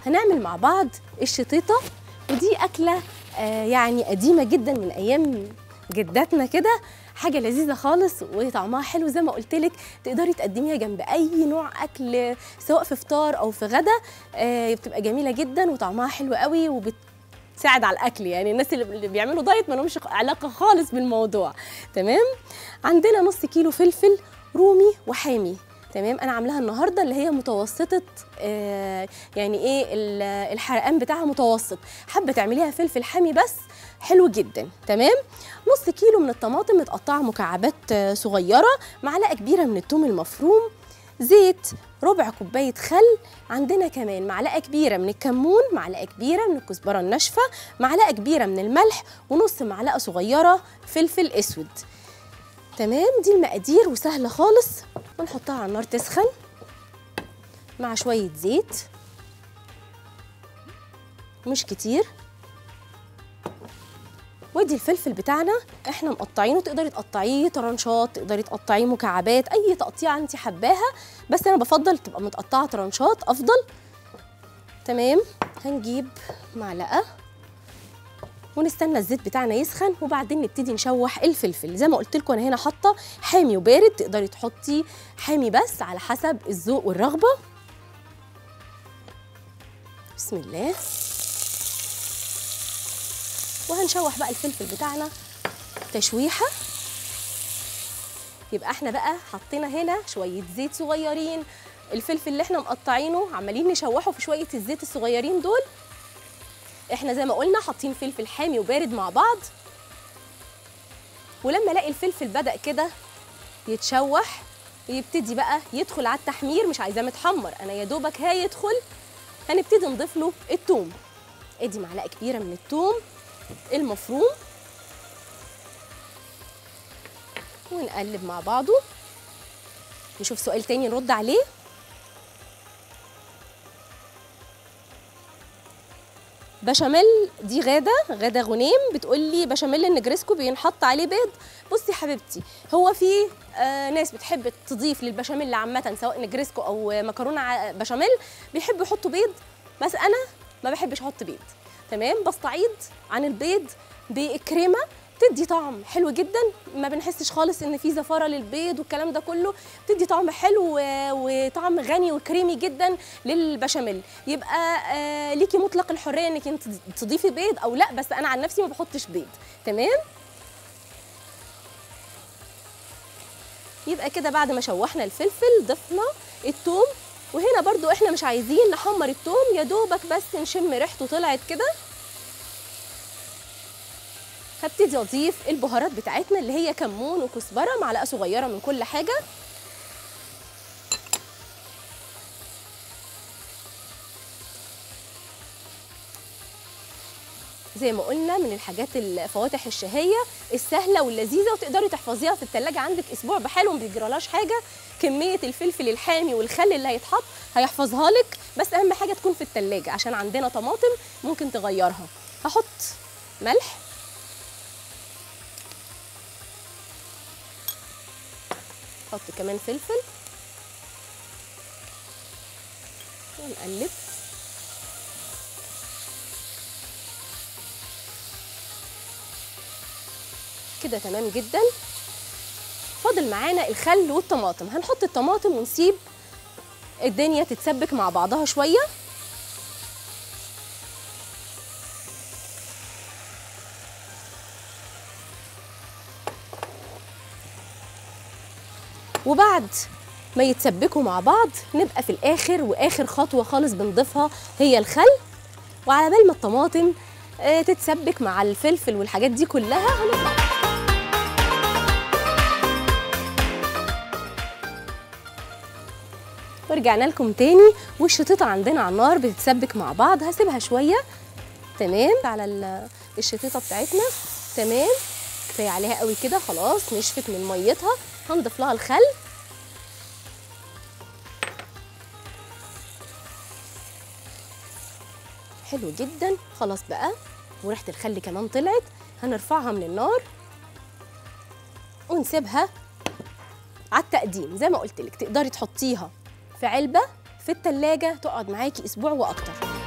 هنعمل مع بعض الشطيطة، ودي أكلة يعني قديمة جدا من أيام جداتنا كده، حاجة لذيذة خالص وطعمها حلو. زي ما قلت لك تقدري تقدميها جنب أي نوع أكل سواء في فطار أو في غدا، بتبقى جميلة جدا وطعمها حلو قوي وبتساعد على الأكل. يعني الناس اللي بيعملوا دايت ما لهمش علاقة خالص بالموضوع. تمام. عندنا نص كيلو فلفل رومي وحامي. تمام. انا عاملاها النهارده اللي هي متوسطه، يعني ايه الحرقان بتاعها متوسط. حابه تعمليها فلفل حامي بس حلو جدا. تمام. نص كيلو من الطماطم متقطعه مكعبات صغيره، معلقه كبيره من الثوم المفروم، زيت، ربع كوبايه خل، عندنا كمان معلقه كبيره من الكمون، معلقه كبيره من الكزبره الناشفه، معلقه كبيره من الملح، ونص معلقه صغيره فلفل اسود. تمام. دي المقادير وسهله خالص. ونحطها على النار تسخن مع شويه زيت، مش كتير. وادي الفلفل بتاعنا احنا مقطعينه، تقدري تقطعيه طرنشات، تقدري تقطعيه مكعبات، اي تقطيعه انت حباها، بس انا بفضل تبقى متقطعه طرنشات افضل. تمام. هنجيب معلقه ونستنى الزيت بتاعنا يسخن، وبعدين نبتدي نشوح الفلفل. زي ما قلت لكم انا هنا حاطه حامي وبارد، تقدري تحطي حامي بس على حسب الذوق والرغبه. بسم الله. وهنشوح بقى الفلفل بتاعنا تشويحه. يبقى احنا بقى حطينا هنا شويه زيت صغيرين، الفلفل اللي احنا مقطعينه عمالين نشوحه في شويه الزيت الصغيرين دول. احنا زي ما قلنا حاطين فلفل حامي وبارد مع بعض. ولما الاقي الفلفل بدأ كده يتشوح ويبتدي بقى يدخل على التحمير، مش عايزاه متحمر، انا يا دوبك هيدخل، هنبتدي نضيف له الثوم. ادي معلقه كبيره من الثوم المفروم، ونقلب مع بعضه. نشوف سؤال تاني نرد عليه. بشاميل، دي غادة غنيم بتقول لي بشاميل النجريسكو بينحط عليه بيض. بصي يا حبيبتي، هو في ناس بتحب تضيف للبشاميل عامه سواء نجريسكو او مكرونه بشاميل بيحبوا يحطوا بيض، بس انا ما بحبش احط بيض. تمام. بستعيض عن البيض بالكريمه، تدي طعم حلو جدا، ما بنحسش خالص ان في زفاره للبيض والكلام ده كله، بتدي طعم حلو وطعم غني وكريمي جدا للبشاميل. يبقى ليكي مطلق الحريه انك انت تضيفي بيض او لا، بس انا عن نفسي ما بحطش بيض. تمام. يبقى كده بعد ما شوحنا الفلفل ضفنا الثوم، وهنا برضو احنا مش عايزين نحمر الثوم، يا دوبك بس نشم ريحته طلعت كده. هبتدي اضيف البهارات بتاعتنا اللي هي كمون وكزبره، معلقه صغيره من كل حاجه. زي ما قلنا من الحاجات الفواتح الشهيه السهله واللذيذه، وتقدري تحفظيها في الثلاجه عندك اسبوع بحاله وما بيجرالهاش حاجه. كميه الفلفل الحامي والخل اللي هيتحط هيحفظها لك، بس اهم حاجه تكون في الثلاجه عشان عندنا طماطم ممكن تغيرها. هحط ملح، احط كمان فلفل، ونقلب. كده تمام جدا. فاضل معانا الخل والطماطم. هنحط الطماطم ونسيب الدنيا تتسبك مع بعضها شويه. وبعد ما يتسبكوا مع بعض نبقى في الاخر، واخر خطوه خالص بنضيفها هي الخل. وعلى بال ما الطماطم تتسبك مع الفلفل والحاجات دي كلها ورجعنا لكم تاني، والشطيطه عندنا على النار بتتسبك مع بعض. هسيبها شويه. تمام. على الشطيطه بتاعتنا. تمام. كفايه عليها قوي كده، خلاص نشفت من ميتها. هنضيف لها الخل. حلو جدا. خلاص بقى وريحه الخل كمان طلعت. هنرفعها من النار ونسيبها على التقديم. زي ما قلت لك تقدري تحطيها في علبه في التلاجة تقعد معاكي اسبوع واكتر.